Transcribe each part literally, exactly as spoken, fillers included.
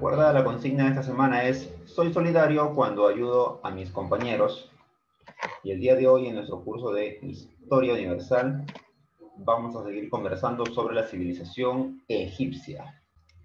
Recuerda, la consigna de esta semana es: soy solidario cuando ayudo a mis compañeros. Y el día de hoy, en nuestro curso de Historia Universal, vamos a seguir conversando sobre la civilización egipcia.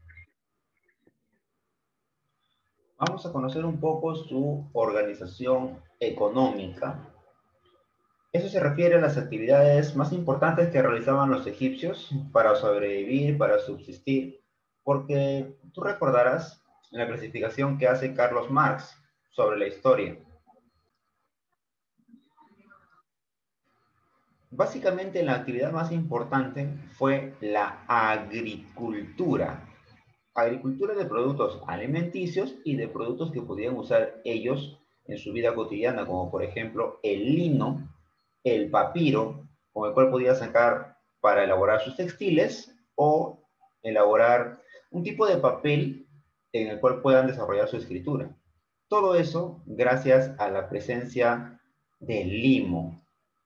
Vamos a conocer un poco su organización económica. Eso se refiere a las actividades más importantes que realizaban los egipcios para sobrevivir, para subsistir, porque tú recordarás la clasificación que hace Carlos Marx sobre la historia. Básicamente, la actividad más importante fue la agricultura. Agricultura de productos alimenticios y de productos que podían usar ellos en su vida cotidiana, como por ejemplo el lino, el papiro, con el cual podían sacar para elaborar sus textiles o elaborar un tipo de papel en el cual puedan desarrollar su escritura. Todo eso gracias a la presencia del limo.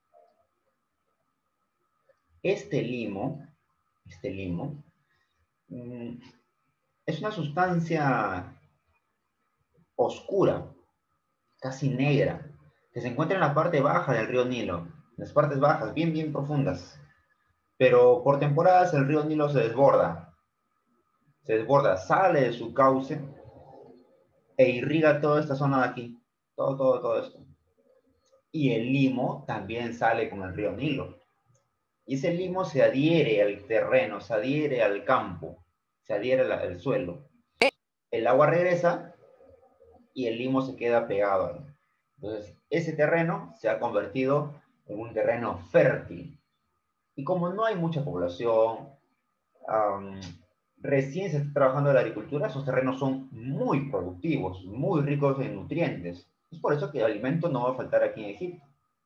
Este limo, este limo, mmm, es una sustancia oscura, casi negra, que se encuentra en la parte baja del río Nilo, en las partes bajas, bien, bien profundas. Pero por temporadas el río Nilo se desborda, se desborda, sale de su cauce e irriga toda esta zona de aquí, todo, todo, todo esto. Y el limo también sale con el río Nilo. Y ese limo se adhiere al terreno, se adhiere al campo, se adhiere al, al suelo. El agua regresa y el limo se queda pegado ahí. Entonces, ese terreno se ha convertido en un terreno fértil. Y como no hay mucha población, um, recién se está trabajando en la agricultura, esos terrenos son muy productivos, muy ricos en nutrientes. Es por eso que el alimento no va a faltar aquí en Egipto.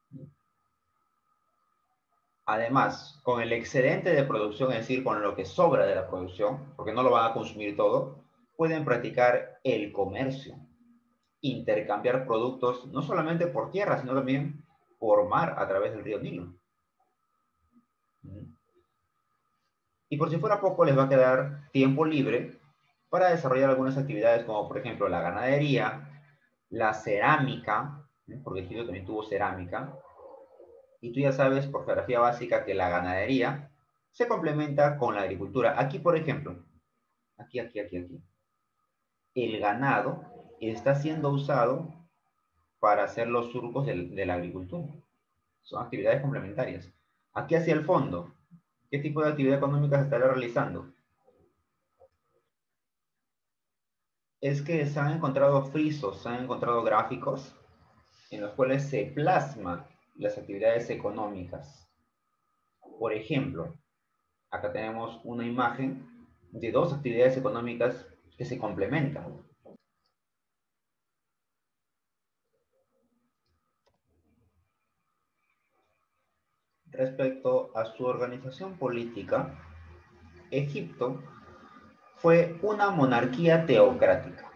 Además, con el excedente de producción, es decir, con lo que sobra de la producción, porque no lo van a consumir todo, pueden practicar el comercio, intercambiar productos, no solamente por tierra, sino también por mar a través del río Nilo. Y por si fuera poco, les va a quedar tiempo libre para desarrollar algunas actividades como, por ejemplo, la ganadería, la cerámica, porque Egipto también tuvo cerámica. Y tú ya sabes por geografía básica que la ganadería se complementa con la agricultura. Aquí, por ejemplo, aquí, aquí, aquí, aquí, el ganado está siendo usado para hacer los surcos de, de la agricultura. Son actividades complementarias. Aquí hacia el fondo, ¿qué tipo de actividad económica se estará realizando? Es que se han encontrado frisos, se han encontrado gráficos en los cuales se plasman las actividades económicas. Por ejemplo, acá tenemos una imagen de dos actividades económicas que se complementan. Respecto a su organización política, Egipto fue una monarquía teocrática.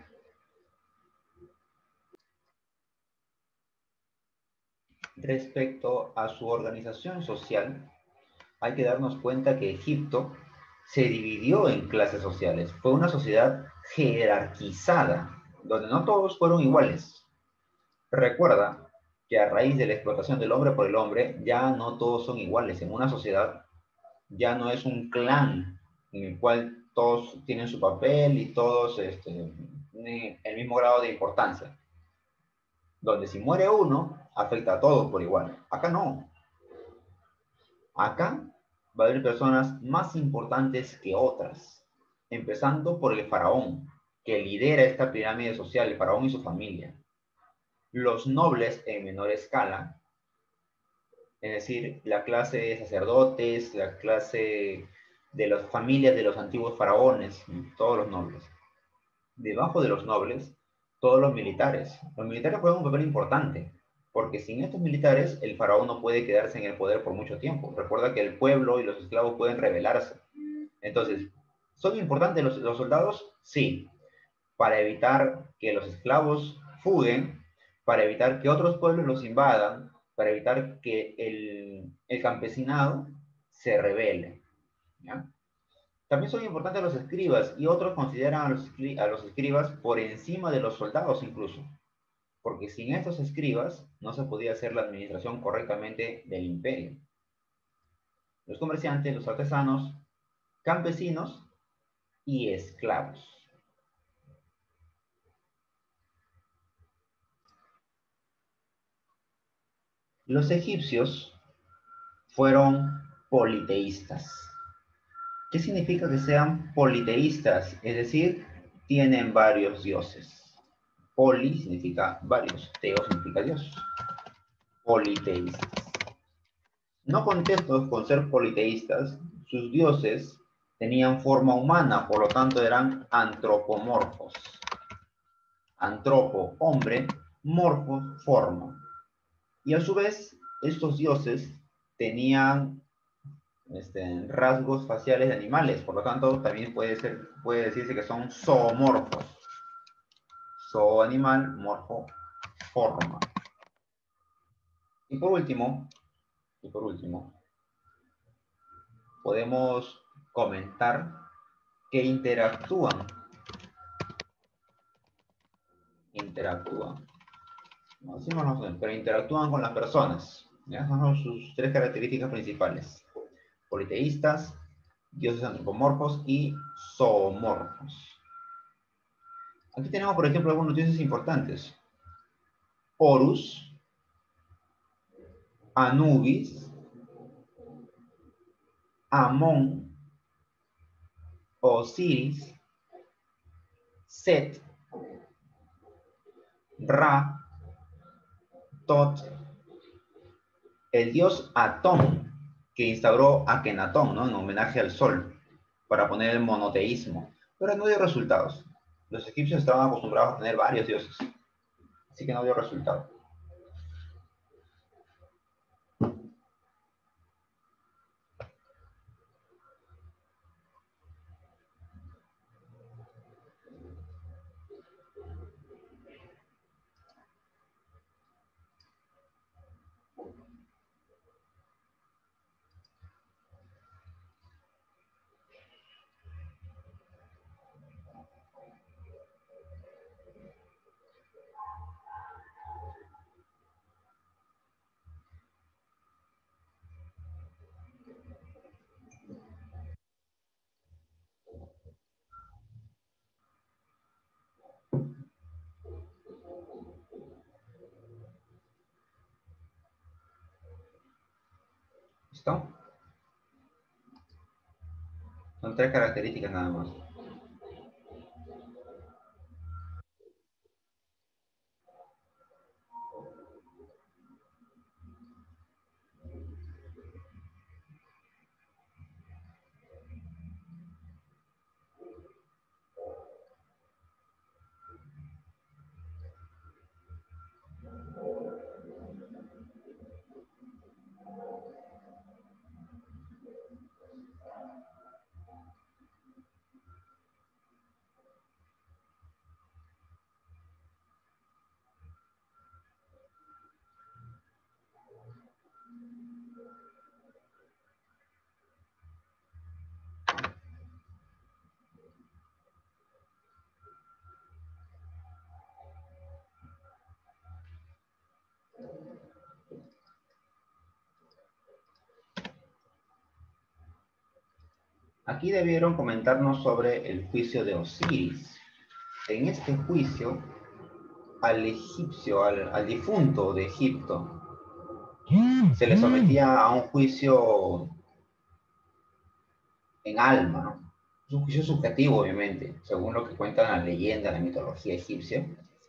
Respecto a su organización social, hay que darnos cuenta que Egipto se dividió en clases sociales. Fue una sociedad jerarquizada, donde no todos fueron iguales. Recuerda que a raíz de la explotación del hombre por el hombre, ya no todos son iguales. En una sociedad ya no es un clan en el cual todos tienen su papel y todos este, tienen el mismo grado de importancia. Donde si muere uno, afecta a todos por igual. Acá no. Acá va a haber personas más importantes que otras, empezando por el faraón, que lidera esta pirámide social, el faraón y su familia. Los nobles en menor escala, es decir, la clase de sacerdotes, la clase de las familias de los antiguos faraones, todos los nobles. Debajo de los nobles, todos los militares. Los militares juegan un papel importante, porque sin estos militares, el faraón no puede quedarse en el poder por mucho tiempo. Recuerda que el pueblo y los esclavos pueden rebelarse. Entonces, ¿son importantes los, los soldados? Sí, para evitar que los esclavos fuguen, para evitar que otros pueblos los invadan, para evitar que el, el campesinado se rebele, ¿ya? También son importantes los escribas, y otros consideran a los, a los escribas por encima de los soldados incluso, porque sin estos escribas no se podía hacer la administración correctamente del imperio. Los comerciantes, los artesanos, campesinos y esclavos. Los egipcios fueron politeístas. ¿Qué significa que sean politeístas? Es decir, tienen varios dioses. Poli significa varios, teo significa Dios. Politeístas. No contentos con ser politeístas, sus dioses tenían forma humana, por lo tanto eran antropomorfos. Antropo, hombre, morfo, forma. Y a su vez, estos dioses tenían este, rasgos faciales de animales, por lo tanto también puede, ser, puede decirse que son zoomorfos. Zoo animal, morfo, forma. Y por último, y por último, podemos comentar que interactúan. Interactúan. No, así no lo sé, pero interactúan con las personas. ¿Ya? Esas son sus tres características principales. Politeístas, dioses antropomorfos y zoomorfos. Aquí tenemos, por ejemplo, algunos dioses importantes. Horus, Anubis, Amón, Osiris, Set, Ra, Tot, el dios Atón, que instauró Akenatón, ¿no? En homenaje al sol, para poner el monoteísmo, pero no dio resultados. Los egipcios estaban acostumbrados a tener varios dioses, así que no dio resultado. ¿Listo? Son tres características nada más. Aquí debieron comentarnos sobre el juicio de Osiris. En este juicio, al egipcio, al, al difunto de Egipto, se le sometía a un juicio en alma, ¿no? Es un juicio subjetivo, obviamente, según lo que cuentan las leyendas, la mitología egipcia.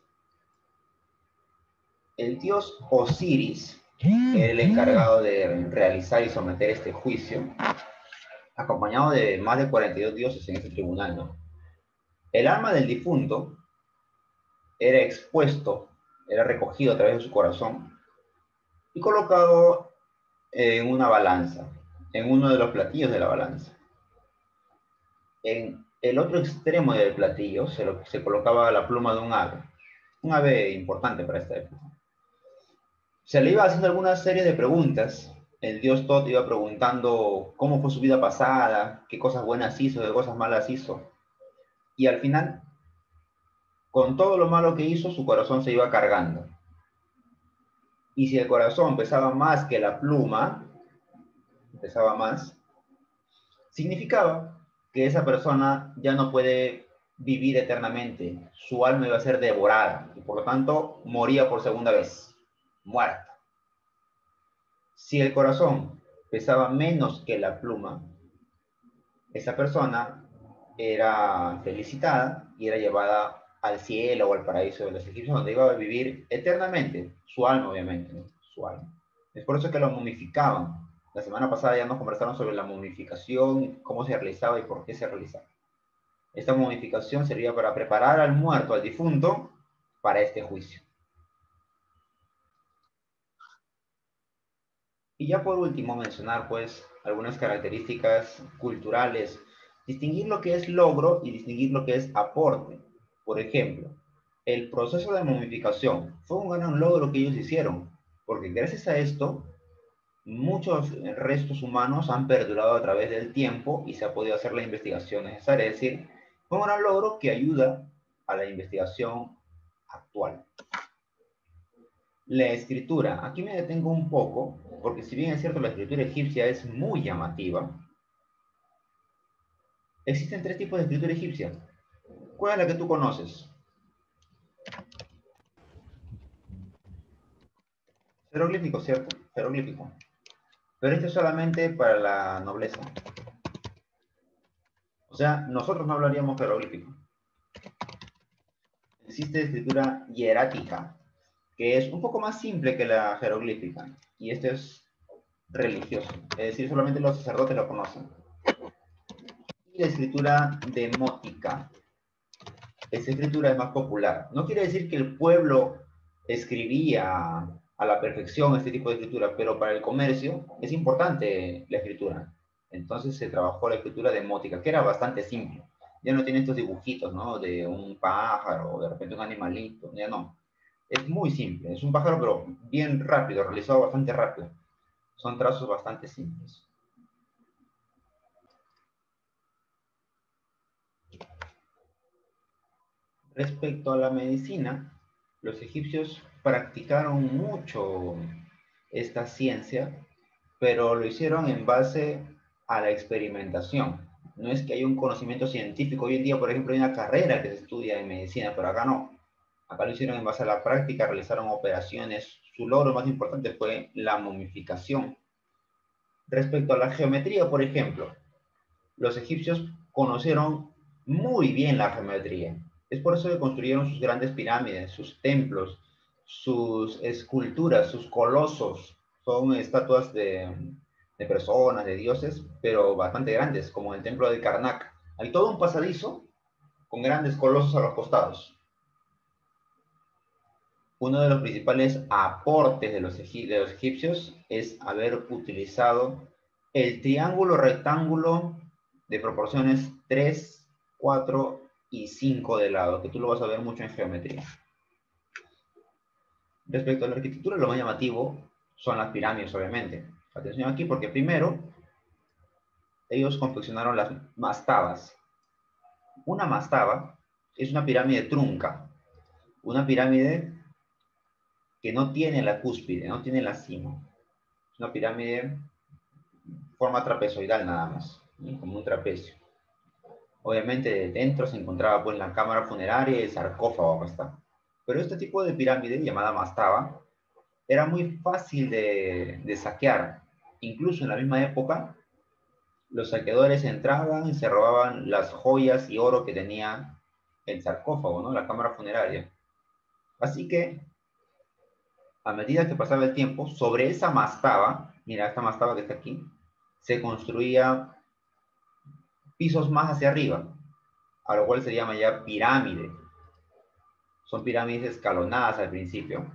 El dios Osiris era el encargado de realizar y someter este juicio, acompañado de más de cuarenta y dos dioses en este tribunal, ¿no? El alma del difunto era expuesto, era recogido a través de su corazón y colocado en una balanza, en uno de los platillos de la balanza. En el otro extremo del platillo se, lo, se colocaba la pluma de un ave, un ave importante para esta época. Se le iba haciendo alguna serie de preguntas el dios Tot iba preguntando cómo fue su vida pasada, qué cosas buenas hizo, qué cosas malas hizo. Y al final, con todo lo malo que hizo, su corazón se iba cargando. Y si el corazón pesaba más que la pluma, pesaba más, significaba que esa persona ya no puede vivir eternamente. Su alma iba a ser devorada y por lo tanto moría por segunda vez, muerta. Si el corazón pesaba menos que la pluma, esa persona era felicitada y era llevada al cielo o al paraíso de los egipcios, donde iba a vivir eternamente, su alma obviamente, ¿no? Su alma. Es por eso que lo momificaban. La semana pasada ya nos conversaron sobre la momificación, cómo se realizaba y por qué se realizaba. Esta momificación servía para preparar al muerto, al difunto, para este juicio. Y ya por último mencionar pues algunas características culturales, distinguir lo que es logro y distinguir lo que es aporte. Por ejemplo, el proceso de momificación fue un gran logro que ellos hicieron, porque gracias a esto muchos restos humanos han perdurado a través del tiempo y se ha podido hacer la investigación necesaria. Es decir, fue un gran logro que ayuda a la investigación actual. La escritura, aquí me detengo un poco, porque si bien es cierto la escritura egipcia es muy llamativa, existen tres tipos de escritura egipcia. ¿Cuál es la que tú conoces? Jeroglífico, ¿cierto? Jeroglífico. Pero este es solamente para la nobleza. O sea, nosotros no hablaríamos jeroglífico. Existe escritura hierática, que es un poco más simple que la jeroglífica. Y este es religioso. Es decir, solamente los sacerdotes lo conocen. Y la escritura demótica. Esta escritura es más popular. No quiere decir que el pueblo escribía a la perfección este tipo de escritura, pero para el comercio es importante la escritura. Entonces se trabajó la escritura demótica, que era bastante simple. Ya no tiene estos dibujitos, ¿no? De un pájaro, o de repente un animalito, ya no. Es muy simple, es un pájaro, pero bien rápido, realizado bastante rápido. Son trazos bastante simples. Respecto a la medicina, los egipcios practicaron mucho esta ciencia, pero lo hicieron en base a la experimentación. No es que haya un conocimiento científico. Hoy en día, por ejemplo, hay una carrera que se estudia en medicina, pero acá no. Acá lo hicieron en base a la práctica, realizaron operaciones. Su logro más importante fue la momificación. Respecto a la geometría, por ejemplo, los egipcios conocieron muy bien la geometría. Es por eso que construyeron sus grandes pirámides, sus templos, sus esculturas, sus colosos. Son estatuas de, de personas, de dioses, pero bastante grandes, como el templo de Karnak. Hay todo un pasadizo con grandes colosos a los costados. Uno de los principales aportes de los, de los egipcios es haber utilizado el triángulo rectángulo de proporciones tres, cuatro y cinco de lado, que tú lo vas a ver mucho en geometría. Respecto a la arquitectura, lo más llamativo son las pirámides, obviamente. Atención aquí, porque primero, ellos confeccionaron las mastabas. Una mastaba es una pirámide trunca, una pirámide que no tiene la cúspide, no tiene la cima. Es una pirámide forma trapezoidal nada más, ¿sí? Como un trapecio. Obviamente dentro se encontraba pues la cámara funeraria y el sarcófago acá está. Pero este tipo de pirámide, llamada mastaba, era muy fácil de, de saquear. Incluso en la misma época, los saqueadores entraban y se robaban las joyas y oro que tenía el sarcófago, ¿no? La cámara funeraria. Así que, a medida que pasaba el tiempo, sobre esa mastaba, mira esta mastaba que está aquí, se construía pisos más hacia arriba, a lo cual se llama ya pirámide. Son pirámides escalonadas al principio.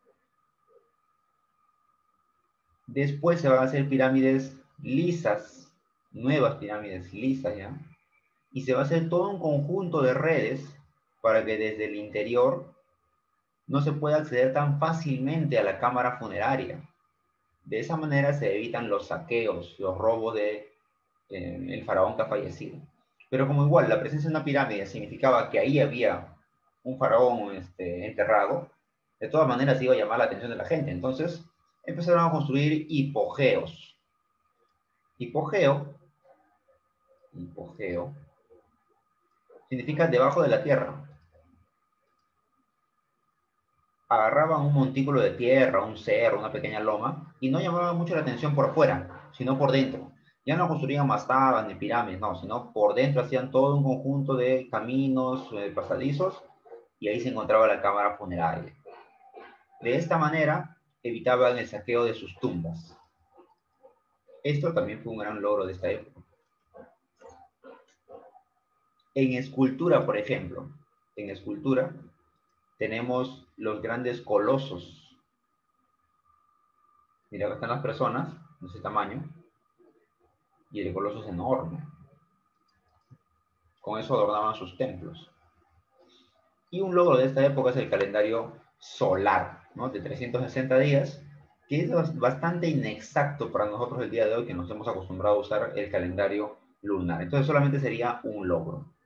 Después se van a hacer pirámides lisas, nuevas pirámides lisas ya, y se va a hacer todo un conjunto de redes para que desde el interior no se pueda acceder tan fácilmente a la cámara funeraria. De esa manera se evitan los saqueos, los robos de eh, el faraón que ha fallecido. Pero como igual la presencia de una pirámide significaba que ahí había un faraón este, enterrado, de todas maneras iba a llamar la atención de la gente. Entonces empezaron a construir hipogeos. Hipogeo, hipogeo, significa debajo de la tierra. Agarraban un montículo de tierra, un cerro, una pequeña loma, y no llamaban mucho la atención por fuera, sino por dentro. Ya no construían mastabas ni pirámides, no, sino por dentro hacían todo un conjunto de caminos, eh, pasadizos, y ahí se encontraba la cámara funeraria. De esta manera, evitaban el saqueo de sus tumbas. Esto también fue un gran logro de esta época. En escultura, por ejemplo, en escultura tenemos los grandes colosos. Mira, acá están las personas, de ese tamaño, y el coloso es enorme. Con eso adornaban sus templos. Y un logro de esta época es el calendario solar, ¿no? De trescientos sesenta días, que es bastante inexacto para nosotros el día de hoy, que nos hemos acostumbrado a usar el calendario lunar. Entonces solamente sería un logro.